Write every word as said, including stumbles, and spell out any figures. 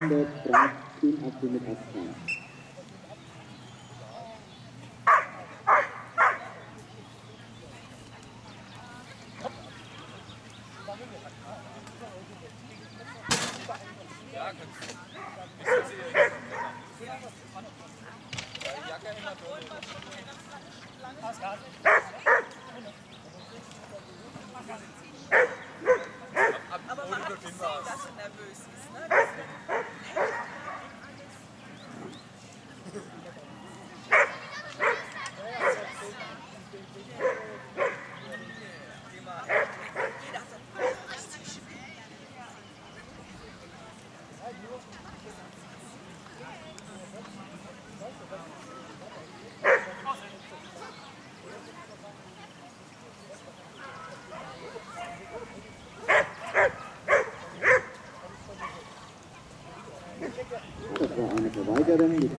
Platz in A zwei mit Askan. Ja, kannst du. Ich sehe hier. Jacke in der Dose. Aber man hat gesehen, dass er nervös ist, ne? Das war eine Verweigerung.